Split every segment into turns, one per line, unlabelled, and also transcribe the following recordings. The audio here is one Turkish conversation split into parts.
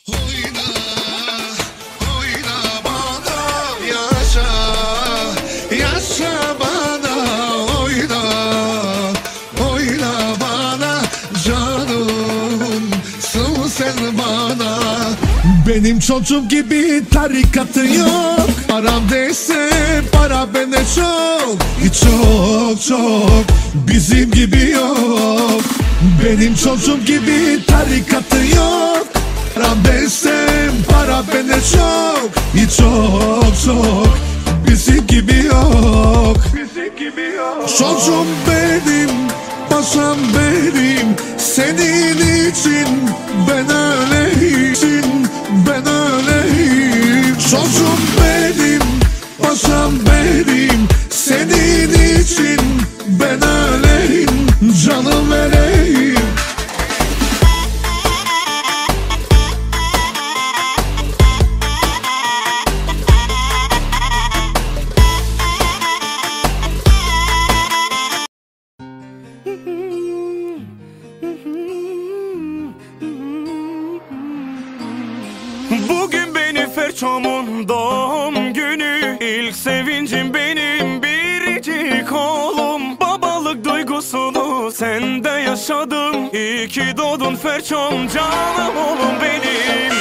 Oyna, oyna bana, yaşa, yaşa bana, oyna, oyna bana, canımsın sen bana. Benim çocuğum gibi tarikatı yok, param değilse para bende çok, çok çok bizim gibi yok. Benim çocuğum gibi tarikatı yok, param değilse para bende çok, çok çok bizim gibi yok. Çocuğum benim, paşam benim, senin için ben öleyim, ben öleyim. Çocuğum benim, paşam benim, senin için ben öleyim, canım vereyim.
Bugün benim Ferçom'un doğum günü. İlk sevincim benim biricik oğlum. Babalık duygusunu sende yaşadım. İyi ki doğdun Ferçom, canım oğlum benim.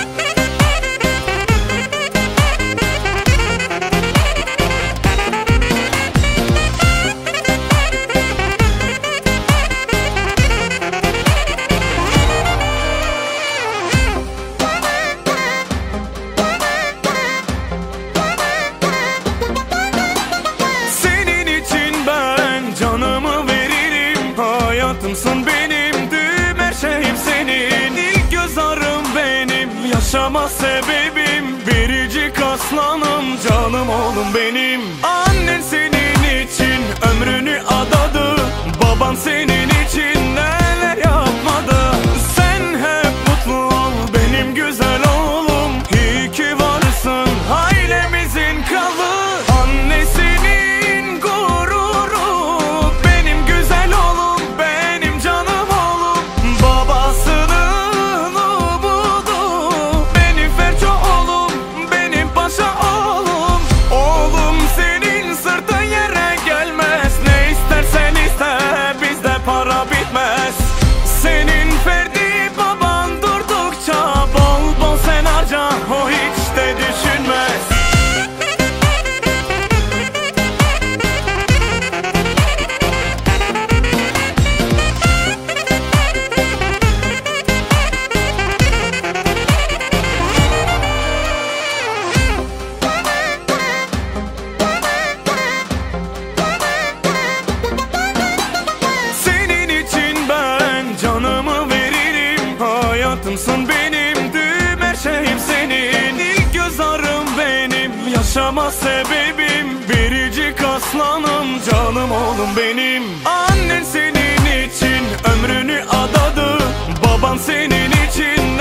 Hayatımsın benim, tüm her şeyim senin. İlk göz ağrım benim, yaşama sebebim. Biricik aslanım, canım oğlum benim. Annen senin için ömrünü adadı. Baban senin için neler yapmadı. Sen hep mutlu ol benim güzel oğlum. İyi ki varsın ailemizin kralı. Annesinin gururu, benim güzel oğlum, benim canım oğlum. Babasının umudu, benim Ferço oğlum, benim paşa oğlum. Oğlum senin sırtın yere gelmez. Ne istersen iste, bizde para bitmez. Senin Ferdi baban durdukça bol bol sen harca, o hiç de düşünmez. Senin için ben canımı veririm. Hayatımsın benim, tüm her şeyim senin. İlk göz ağrım benim, yaşama sebebim. Biricik aslanım, canım oğlum benim. Annen senin için ömrünü adadı. Baban senin için